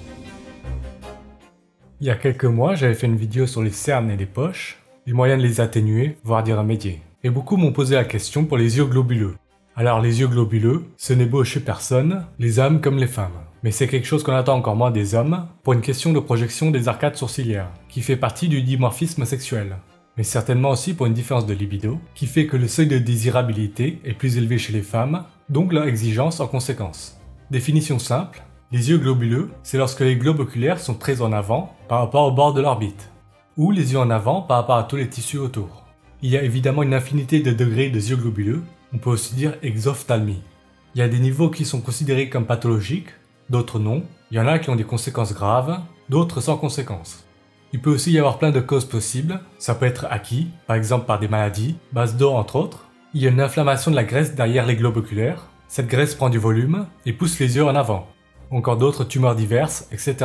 Il y a quelques mois, j'avais fait une vidéo sur les cernes et les poches, les moyens de les atténuer, voire d'y remédier. Et beaucoup m'ont posé la question pour les yeux globuleux. Alors les yeux globuleux, ce n'est beau chez personne, les hommes comme les femmes. Mais c'est quelque chose qu'on attend encore moins des hommes, pour une question de projection des arcades sourcilières, qui fait partie du dimorphisme sexuel. Mais certainement aussi pour une différence de libido, qui fait que le seuil de désirabilité est plus élevé chez les femmes, donc leur exigence en conséquence. Définition simple, les yeux globuleux, c'est lorsque les globes oculaires sont très en avant par rapport au bord de l'orbite, ou les yeux en avant par rapport à tous les tissus autour. Il y a évidemment une infinité de degrés de yeux globuleux, on peut aussi dire exophthalmie. Il y a des niveaux qui sont considérés comme pathologiques, d'autres non, il y en a qui ont des conséquences graves, d'autres sans conséquences. Il peut aussi y avoir plein de causes possibles, ça peut être acquis, par exemple par des maladies, base d'eau entre autres. Il y a une inflammation de la graisse derrière les globes oculaires, cette graisse prend du volume et pousse les yeux en avant. Encore d'autres tumeurs diverses, etc.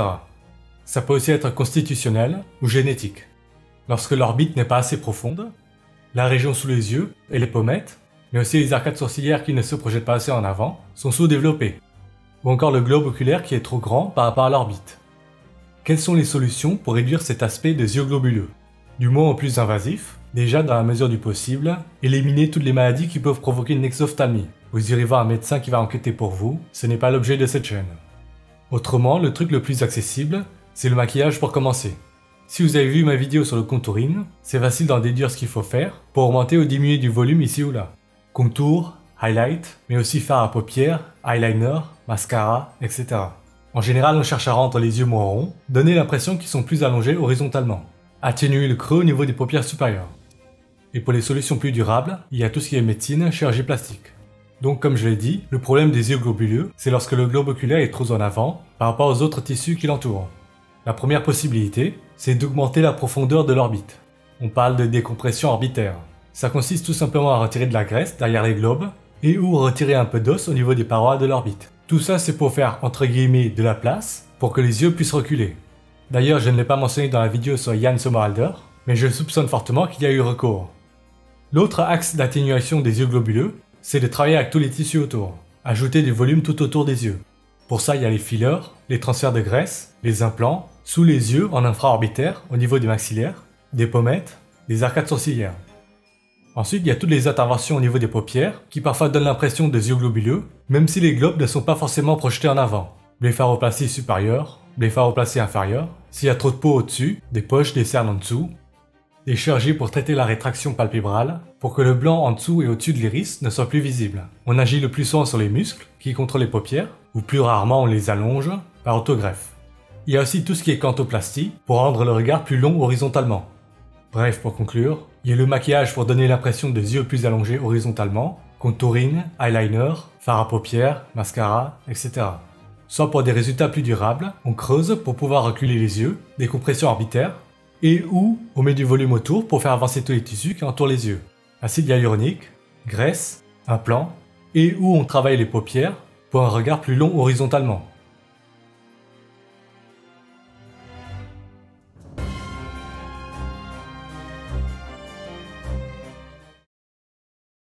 Ça peut aussi être constitutionnel ou génétique. Lorsque l'orbite n'est pas assez profonde, la région sous les yeux et les pommettes, mais aussi les arcades sourcilières qui ne se projettent pas assez en avant, sont sous-développées. Ou encore le globe oculaire qui est trop grand par rapport à l'orbite. Quelles sont les solutions pour réduire cet aspect des yeux globuleux? Du moins au plus invasif, déjà dans la mesure du possible, éliminer toutes les maladies qui peuvent provoquer une exophthalmie. Vous irez voir un médecin qui va enquêter pour vous, ce n'est pas l'objet de cette chaîne. Autrement, le truc le plus accessible, c'est le maquillage pour commencer. Si vous avez vu ma vidéo sur le contouring, c'est facile d'en déduire ce qu'il faut faire pour augmenter ou diminuer du volume ici ou là. Contour, highlight, mais aussi fard à paupières, eyeliner, mascara, etc. En général, on cherche à rendre les yeux moins ronds, donner l'impression qu'ils sont plus allongés horizontalement, atténuer le creux au niveau des paupières supérieures. Et pour les solutions plus durables, il y a tout ce qui est médecine, chirurgie plastique. Donc comme je l'ai dit, le problème des yeux globuleux, c'est lorsque le globe oculaire est trop en avant par rapport aux autres tissus qui l'entourent. La première possibilité, c'est d'augmenter la profondeur de l'orbite. On parle de décompression orbitaire. Ça consiste tout simplement à retirer de la graisse derrière les globes et ou retirer un peu d'os au niveau des parois de l'orbite. Tout ça c'est pour faire entre guillemets de la place pour que les yeux puissent reculer. D'ailleurs je ne l'ai pas mentionné dans la vidéo sur Jan Sommerhalder, mais je soupçonne fortement qu'il y a eu recours. L'autre axe d'atténuation des yeux globuleux, c'est de travailler avec tous les tissus autour, ajouter du volume tout autour des yeux. Pour ça, il y a les fillers, les transferts de graisse, les implants, sous les yeux en infraorbitaire au niveau des maxillaires, des pommettes, des arcades sourcilières. Ensuite, il y a toutes les interventions au niveau des paupières qui parfois donnent l'impression des yeux globuleux, même si les globes ne sont pas forcément projetés en avant. Blépharoplastie supérieure, blépharoplastie inférieure, s'il y a trop de peau au-dessus, des poches, des cernes en dessous. Des chirurgies pour traiter la rétraction palpébrale, pour que le blanc en dessous et au-dessus de l'iris ne soit plus visible. On agit le plus souvent sur les muscles, qui contrôlent les paupières, ou plus rarement on les allonge, par autogreffe. Il y a aussi tout ce qui est cantoplastie, pour rendre le regard plus long horizontalement. Bref, pour conclure, il y a le maquillage pour donner l'impression des yeux plus allongés horizontalement, contouring, eyeliner, fard à paupières, mascara, etc. Soit pour des résultats plus durables, on creuse pour pouvoir reculer les yeux, des compressions orbitaires, et ou on met du volume autour pour faire avancer tous les tissus qui entourent les yeux. Acide hyaluronique, graisse, implant, et ou on travaille les paupières pour un regard plus long horizontalement.